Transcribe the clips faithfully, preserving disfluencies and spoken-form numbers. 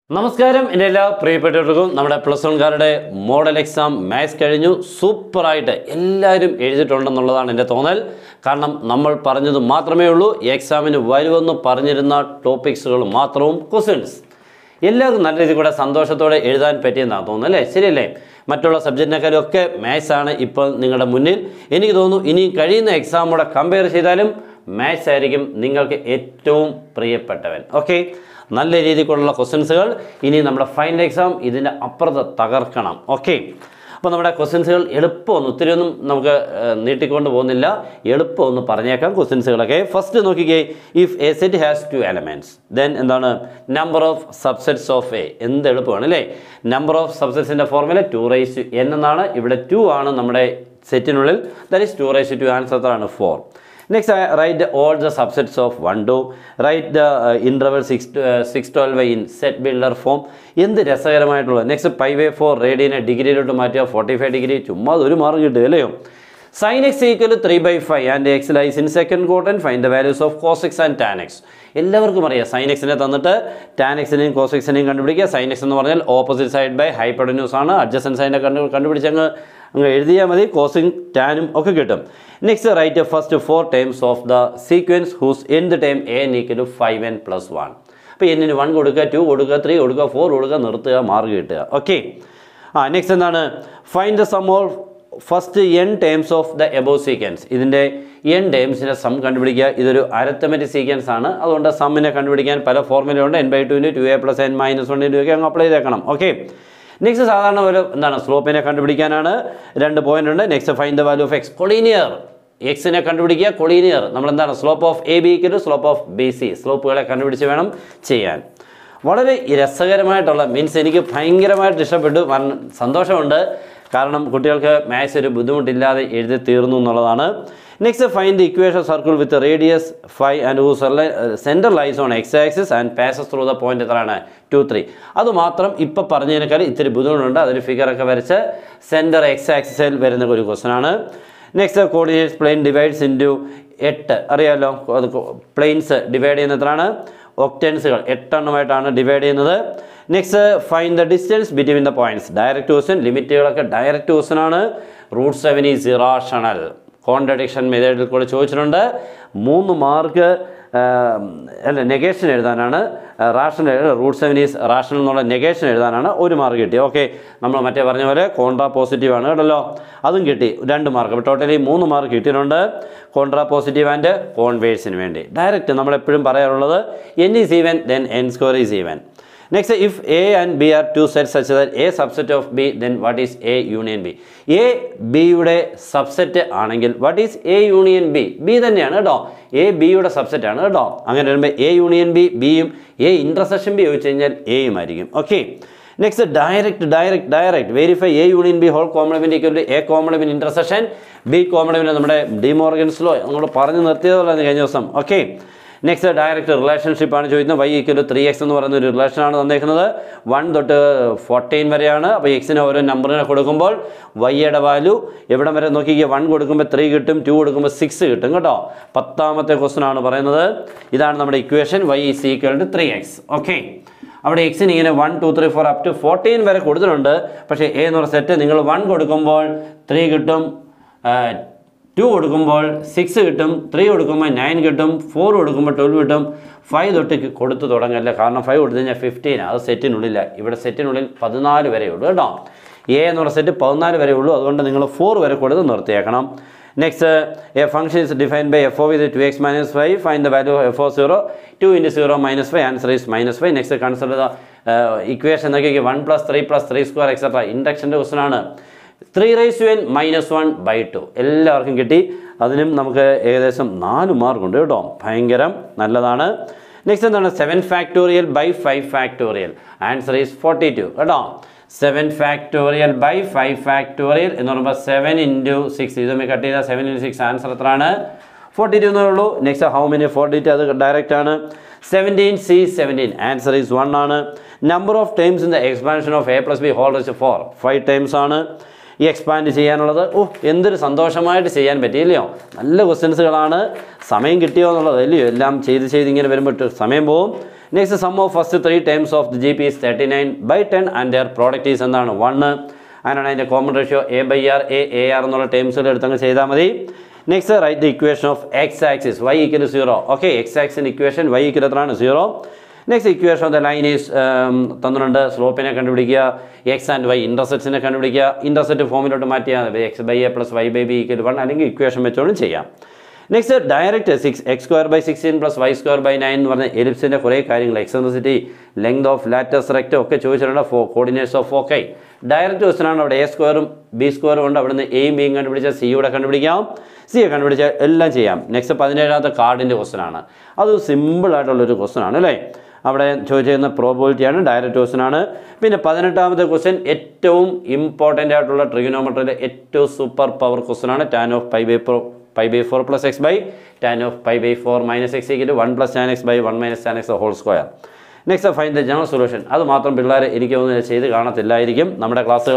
നമസ്കാരം എൻ്റെ എല്ലാ പ്രിയപ്പെട്ടവർക്കും നമ്മുടെ പ്ലസ് വൺകാരുടെ മോഡൽ എക്സാം മാത്സ് കഴിഞ്ഞു സൂപ്പറായിട്ട് എല്ലാവരും എഴുതിയിട്ടുണ്ടെന്നുള്ളതാണ് എൻ്റെ തോന്നൽ. കാരണം നമ്മൾ പറഞ്ഞത് മാത്രമേ ഉള്ളൂ, എക്സാമിന് വരുമെന്ന് പറഞ്ഞിരുന്ന ടോപ്പിക്സുകൾ മാത്രവും ക്വസ്റ്റ്യൻസ് എല്ലാവർക്കും നല്ല രീതിയിൽ കൂടെ സന്തോഷത്തോടെ എഴുതാൻ പറ്റിയെന്നാണ് തോന്നുന്നത് അല്ലേ? ശരിയല്ലേ? മറ്റുള്ള സബ്ജക്റ്റിനേക്കാളും ഒക്കെ മാത്സ് ആണ് ഇപ്പോൾ നിങ്ങളുടെ മുന്നിൽ. എനിക്ക് തോന്നുന്നു ഇനി കഴിയുന്ന എക്സാം കൂടെ കമ്പയർ ചെയ്താലും മാത്സ് ആയിരിക്കും നിങ്ങൾക്ക് ഏറ്റവും പ്രിയപ്പെട്ടവൻ. ഓക്കെ, നല്ല രീതിക്കുള്ള ക്വസ്റ്റ്യൻസുകൾ ഇനി നമ്മുടെ ഫൈനൽ എക്സാം ഇതിൻ്റെ അപ്പുറത്ത് തകർക്കണം. ഓക്കെ, അപ്പോൾ നമ്മുടെ ക്വസ്റ്റ്യൻസുകൾ എളുപ്പമൊന്നും ഒത്തിരി ഒന്നും നമുക്ക് നീട്ടിക്കൊണ്ട് പോകുന്നില്ല, എളുപ്പമൊന്ന് പറഞ്ഞേക്കാം ക്വസ്റ്റ്യൻസുകളൊക്കെ. ഫസ്റ്റ് നോക്കിക്കേ, if a set has two elements then എന്താണ് number of subsets of A. എന്ത് എളുപ്പമാണ് അല്ലേ? നമ്പർ ഓഫ് സബ്സെറ്റ്സിൻ്റെ formula two raise to n എന്നാണ്. ഇവിടെ ടു ആണ് നമ്മുടെ സെറ്റിനുള്ളിൽ, that is two raise to answer എത്രയാണ്? Four. Next, I write all the subsets of one, two. Write the uh, interval six, uh, six, twelve in set builder form. എന്ത് രസകരമായിട്ടുള്ളത്. Next pi by four റേഡിയനെ ഡിഗ്രിയിലോട്ട് മാറ്റുക, forty five degree. ചുമ്മാ ഒരു mark കിട്ടുക അല്ലയോ? Sine x equal three by five and x lies in second quadrant. Find the values of cos x and tan x. എല്ലാവർക്കും അറിയാം, സൈൻ എക്സിനെ തന്നിട്ട് ടാൻ എക്സിനെയും കോസ് എക്സിനെയും കണ്ടുപിടിക്കുക. സൈൻ എക്സ് എന്ന് പറഞ്ഞാൽ ഓപ്പോസിറ്റ് സൈഡ് ബൈ ഹൈപ്പോട്ടന്യൂസ് ആണ്. Adjacent സൈനെ കണ്ടു കണ്ടുപിടിച്ചങ്ങ് അങ്ങ് എഴുതിയാൽ മതി, കോസും ടാനും ഒക്കെ കിട്ടും. Next write first four terms of the sequence whose എന്ത് term a equal to five n plus one. അപ്പോൾ എന്നിന് വൺ കൊടുക്കുക, ടു കൊടുക്കുക, ത്രീ കൊടുക്കുക, ഫോർ കൊടുക്കുക, നിർത്തുക, മാർക്ക് കിട്ടുക. ഓക്കെ, ആ നെക്സ്റ്റ് എന്താണ്? Find the sum of first n terms of the above sequence. ഇതിൻ്റെ എൻ ടൈംസിൻ്റെ സം കണ്ടുപിടിക്കുക. ഇതൊരു അരിത്തമെറ്റിക് സീക്വൻസ് ആണ്, അതുകൊണ്ട് സമ്മിനെ കണ്ടുപിടിക്കാൻ പല ഫോർമുലയുണ്ട്. എൻ ബൈ ടുവിൻ്റെ two a plus n minus വണ്ണിൻ്റെ ഒക്കെ അങ്ങ് അപ്ലൈ ചെയ്തേക്കണം. ഓക്കെ, നെക്സ്റ്റ് സാധാരണ പോലെ എന്താണ്? സ്ലോപ്പിനെ കണ്ടുപിടിക്കാനാണ്. രണ്ട് പോയിന്റ് ഉണ്ട്. Next find the value of x. Collinear എക്സിനെ കണ്ടുപിടിക്കുക. കൊളീനിയർ നമ്മളെന്താണ്? Slope of A B equal to slope of B C. സ്ലോപ്പുകളെ കണ്ടുപിടിച്ച് വേണം ചെയ്യാൻ. വളരെ രസകരമായിട്ടുള്ള മീൻസ് എനിക്ക് ഭയങ്കരമായിട്ട് ഇഷ്ടപ്പെട്ടു, സന്തോഷമുണ്ട്. കാരണം കുട്ടികൾക്ക് മാത്സ് ഒരു ബുദ്ധിമുട്ടില്ലാതെ എഴുതി തീർന്നു എന്നുള്ളതാണ്. Next find the equation circle with radius five and whose centre lies on x axis and passes through the point എത്രയാണ്? Two three. അതുമാത്രം ഇപ്പോൾ പറഞ്ഞതിനേക്കാൾ ഇത്തിരി ബുദ്ധിമുട്ടുണ്ട്. അതൊരു ഫിഗറൊക്കെ വരച്ച് സെൻറ്റർ എക്സ് ആക്സിസിൽ വരുന്ന ഒരു ക്വസ്റ്റൻ ആണ്. Next coordinates plane divides into എട്ട്. അറിയാമല്ലോ, അത് പ്ലെയിൻസ് ഡിവൈഡ് ചെയ്യുന്ന എത്രയാണ്? ഒക്ടൻസുകൾ എട്ടെണ്ണമായിട്ടാണ് ഡിവൈഡ് ചെയ്യുന്നത്. Next find the distance between the points. Direct question, ലിമിറ്റുകളൊക്കെ ഡയറക്റ്റ് ക്വസ്റ്റൻ ആണ്. Root seven is irrational. Contradiction മെത്തേഡിൽ കൂടെ ചോദിച്ചിട്ടുണ്ട്. മൂന്ന് മാർക്ക് അല്ല നെഗേഷൻ എഴുതാനാണ്. Rational root seven is rational എന്നുള്ള നെഗേഷൻ എഴുതാനാണ് ഒരു മാർക്ക് കിട്ടി. ഓക്കെ, നമ്മൾ മറ്റേ പറഞ്ഞ പോലെ കോൺട്രാ പോസിറ്റീവ് ആണ് കേട്ടല്ലോ, അതും കിട്ടി രണ്ട് മാർക്ക്. അപ്പോൾ ടോട്ടലി മൂന്ന് മാർക്ക് കിട്ടിയിട്ടുണ്ട് കോൺട്രാ പോസിറ്റീവ് ആൻഡ് കോൺവേഴ്സിന് വേണ്ടി. ഡയറക്റ്റ് നമ്മളെപ്പോഴും പറയാറുള്ളത് n is even then n square is even. Next if A and B are two set such that A subset of B then what is A union B. A ബിയുടെ subset ആണെങ്കിൽ what is A union B? B തന്നെയാണ് കേട്ടോ, A ബിയുടെ subset ആണ് കേട്ടോ. അങ്ങനെ വരുമ്പോൾ A union B ബിയും എ ഇൻ്റർസെക്ഷൻ ബി ചോദിച്ചു കഴിഞ്ഞാൽ എയും ആയിരിക്കും. Okay, next direct direct direct verify A union B whole complement equal to A complement intersection B complement. നമ്മുടെ ഡിമോർഗൻസിലോ നമ്മൾ പറഞ്ഞു നിർത്തിയതല്ല കഴിഞ്ഞ ദിവസം. ഓക്കെ, നെക്സ്റ്റ് ഡയറക്റ്റ് റിലേഷൻഷിപ്പാണ് ചോദിക്കുന്നത്. Y equal to three x എന്ന് പറയുന്ന ഒരു റിലേഷനാണ് തന്നേക്കുന്നത്. വൺ തൊട്ട് ഫോർട്ടീൻ വരെയാണ്. അപ്പോൾ എക്സിന് ഓരോ നമ്പറിനെ കൊടുക്കുമ്പോൾ വൈയുടെ വാല്യൂ എവിടം വരെ നോക്കിക്കുക. വൺ കൊടുക്കുമ്പോൾ ത്രീ കിട്ടും, ടു കൊടുക്കുമ്പോൾ സിക്സ് കിട്ടും കേട്ടോ. പത്താമത്തെ ക്വസ്റ്റൻ ആണ് പറയുന്നത്. ഇതാണ് നമ്മുടെ equation. Y is equal to three x. Okay, അവിടെ എക്സിന് ഇങ്ങനെ one two three four up to fourteen വരെ കൊടുത്തിട്ടുണ്ട്. പക്ഷേ എ എന്ന് പറഞ്ഞ സെറ്റ് നിങ്ങൾ വൺ കൊടുക്കുമ്പോൾ ത്രീ കിട്ടും, ടു കൊടുക്കുമ്പോൾ സിക്സ് കിട്ടും, ത്രീ കൊടുക്കുമ്പോൾ നയൻ കിട്ടും, ഫോർ കൊടുക്കുമ്പോൾ ട്വൽവ് കിട്ടും. ഫൈവ് തൊട്ട് കൊടുത്ത് തുടങ്ങല്ല, കാരണം ഫൈവ് കൊടുത്തു കഴിഞ്ഞാൽ ഫിഫ്റ്റീൻ. അത് സെറ്റിനുള്ളില്ല. ഇവിടെ സെറ്റിനുള്ളിൽ പതിനാല് വരെ ഉള്ളൂ കേട്ടോ. എ എന്ന് പറഞ്ഞ സെറ്റ് പതിനാല് വരെ ഉള്ളൂ, അതുകൊണ്ട് നിങ്ങൾ ഫോർ വരെ കൊടുത്ത് നിർത്തിയേക്കണം. Next a function is defined by f of with two x minus five. Find the value f of zero. Two into zero minus five. Answer is minus five. Next consider the equation നോക്കി one plus three plus three square etcetera. ഇൻഡക്ഷൻ്റെ question ആണ്. Three raise to n minus one by two എല്ലാവർക്കും കിട്ടി. അതിനും നമുക്ക് ഏകദേശം നാല് മാർക്കുണ്ട് കേട്ടോ, ഭയങ്കരം നല്ലതാണ്. നെക്സ്റ്റ് എന്താണ്? Seven factorial by five factorial. Answer is forty two കേട്ടോ. Seven factorial by five factorial എന്ന് പറയുമ്പോൾ സെവൻ ഇൻറ്റു സിക്സ്. ഇതൊക്കെ കട്ട് ചെയ്താൽ സെവൻ ഇൻറ്റു സിക്സ് ആൻസർ എത്രയാണ്? ഫോർട്ടി ടു എന്നേ ഉള്ളൂ. Next how many? Forty two, അത് ഡയറക്റ്റ് ആണ്. Seventeen C seventeen. Answer is one ആണ്. Number of terms in the expansion of a plus b whole raise to four. Five terms ആണ് ഈ expand ചെയ്യാനുള്ളത്. ഓ, എന്തൊരു സന്തോഷമായിട്ട് ചെയ്യാൻ പറ്റിയില്ലയോ? നല്ല ക്വസ്റ്റ്യൻസുകളാണ്. സമയം കിട്ടിയോ എന്നുള്ളത് അല്ലയോ? എല്ലാം ചെയ്ത് ചെയ്ത് ഇങ്ങനെ വരുമ്പോൾ സമയം പോവും. Next sum of first three terms of the G P is thirty nine by ten and their product is എന്താണ് വണ്ണ്. അങ്ങനെയാണ് അതിൻ്റെ common ratio a by r a a r എന്നുള്ള ടേംസിൽ എടുത്തങ്ങ് ചെയ്താൽ മതി. Next write the equation of x axis y equal zero. Okay, x ആക്സിൻ്റെ equation y equal എത്രയാണ്? Zero. Next equation of the line is തന്നിട്ടുണ്ട്. സ്ലോപ്പിനെ കണ്ടുപിടിക്കുക, എക്സ് ആൻഡ് വൈ ഇൻ്റർസെപ്റ്റ്സിനെ കണ്ടുപിടിക്കുക. ഇൻ്റർസെപ്റ്റ് ഫോമിലോട്ട് മാറ്റിയാൽ x by a plus y by b equal one, അല്ലെങ്കിൽ equation വെച്ചോണ്ടും ചെയ്യാം. Next direct six x square by sixteen plus y square by nine എന്ന് പറഞ്ഞ എലിപ്സിൻ്റെ കുറേ കാര്യങ്ങൾ, eccentricity, length of latus rectum ഒക്കെ ചോദിച്ചിട്ടുണ്ട്. For coordinates of foci direct ക്വസ്റ്റനാണ്. അവിടെ എ സ്ക്വയറും ബി സ്ക്വയറും ഉണ്ട്. അവിടുന്ന് എയും ബിയും കണ്ടുപിടിച്ചാൽ സിയുടെ കണ്ടുപിടിക്കാം, സിയെ കണ്ടുപിടിച്ചാൽ എല്ലാം ചെയ്യാം. നെക്സ്റ്റ് പതിനേഴാമത്തെ കാർഡിൻ്റെ ക്വസ്റ്റനാണ്. അത് സിമ്പിളായിട്ടുള്ളൊരു ക്വസ്റ്റനാണ് അല്ലേ. അവിടെ ചോദിച്ചിരുന്ന പ്രോബിലിറ്റിയാണ്, ഡയറക്റ്റ് ക്വസ്റ്റനാണ്. പിന്നെ പതിനെട്ടാമത്തെ ക്വസ്റ്റൻ ഏറ്റവും ഇമ്പോർട്ടൻ്റ് ആയിട്ടുള്ള ട്രിഗണോമെട്രിയിലെ ഏറ്റവും സൂപ്പർ പവർ ക്വസ്റ്റനാണ്. Tan of pi by pro pi by four plus x by tan of pi by four minus x equal one plus tan x by one minus tan x whole square. Next find the general solution. അത് മാത്രം പിള്ളേർ എനിക്ക് തോന്നുന്നു ചെയ്ത് കാണത്തില്ലായിരിക്കും. നമ്മുടെ ക്ലാസ്സുകൾ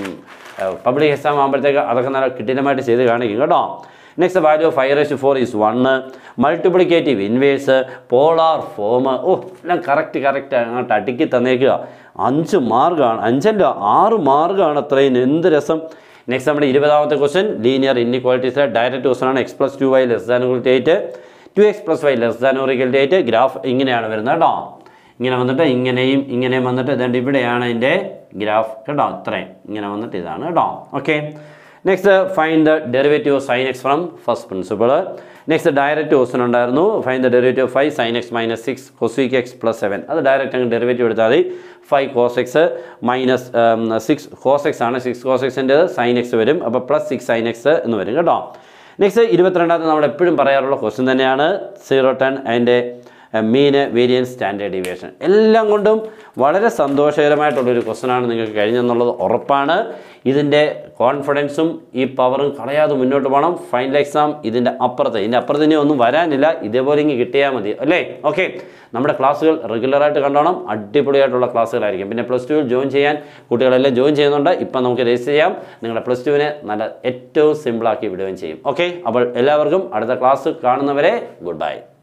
public exam ആകുമ്പോഴത്തേക്ക് അതൊക്കെ നല്ല കിട്ടിലമായിട്ട് ചെയ്ത് കാണിക്കും കേട്ടോ. Next value of five raise to four is one. Multiplicative inverse, polar form, ഓ എല്ലാം കറക്റ്റ് കറക്റ്റ് അങ്ങോട്ട് അടുക്കി തന്നേക്കുക. അഞ്ച് മാർക്കാണ്, അഞ്ചല്ല ആറ് മാർക്കാണ് അത്രയും, എന്ത് രസം. നെക്സ്റ്റ് നമ്മുടെ ഇരുപതാമത്തെ ക്വസ്റ്റൻ ലീനിയർ ഇൻഇക്വാലിറ്റീസ് ഡയറക്റ്റ് ക്വസ്റ്റനാണ്. X plus two y less than equal to eight, two x plus y less than or equal to eight. Graph ഇങ്ങനെയാണ് വരുന്നത് കേട്ടോ. ഇങ്ങനെ വന്നിട്ട് ഇങ്ങനെയും ഇങ്ങനെയും വന്നിട്ട് ഇതുകൊണ്ട് ഇവിടെയാണ് അതിൻ്റെ ഗ്രാഫ് കേട്ടോ. ഇത്രയും ഇങ്ങനെ വന്നിട്ട് ഇതാണ് കേട്ടോ. Okay, next find the derivative of sine x from first principle. Next direct question ഉണ്ടായിരുന്നു. Find the derivative of five sine x minus six cosec x plus seven. അത് ഡയറക്റ്റ് അങ്ങ് ഡെറിവേറ്റീവ് എടുത്താൽ മതി. Five cos x minus six cos x ആണ്, six cos എക്സിൻ്റെ sine x വരും. അപ്പോൾ plus six sign x എന്ന് വരും കേട്ടോ. നെക്സ്റ്റ് ഇരുപത്തിരണ്ടാമത്തെ നമ്മൾ എപ്പോഴും പറയാറുള്ള ക്വസ്റ്റൻ തന്നെയാണ്. സീറോ ടെൻ അതിൻ്റെ മീന്, വേരിയൻസ്, സ്റ്റാൻഡേർഡ് ഡീവിയേഷൻ എല്ലാം കൊണ്ടും വളരെ സന്തോഷകരമായിട്ടുള്ളൊരു ക്വസ്റ്റനാണ് നിങ്ങൾക്ക് കഴിഞ്ഞെന്നുള്ളത് ഉറപ്പാണ്. ഇതിൻ്റെ കോൺഫിഡൻസും ഈ പവറും കളയാതെ മുന്നോട്ട് പോകണം. ഫൈനൽ എക്സാം ഇതിൻ്റെ അപ്പുറത്ത് ഇതിൻ്റെ അപ്പുറത്ത് ഇനി ഒന്നും വരാനില്ല. ഇതേപോലെ ഇങ്ങനെ കിട്ടിയാൽ മതി അല്ലേ. ഓക്കെ, നമ്മുടെ ക്ലാസ്സുകൾ റെഗുലറായിട്ട് കണ്ടോണം. അടിപൊളിയായിട്ടുള്ള ക്ലാസ്സുകളായിരിക്കും. പിന്നെ പ്ലസ് ടുവിൽ ജോയിൻ ചെയ്യാൻ കുട്ടികളെല്ലാം ജോയിൻ ചെയ്യുന്നുണ്ട്. ഇപ്പം നമുക്ക് രജിസ്റ്റർ ചെയ്യാം. നിങ്ങളുടെ പ്ലസ് ടുവിനെ നല്ല ഏറ്റവും സിമ്പിളാക്കി വിടുകയും ചെയ്യും. ഓക്കെ, അപ്പോൾ എല്ലാവർക്കും അടുത്ത ക്ലാസ് കാണുന്നവരെ ഗുഡ് ബൈ.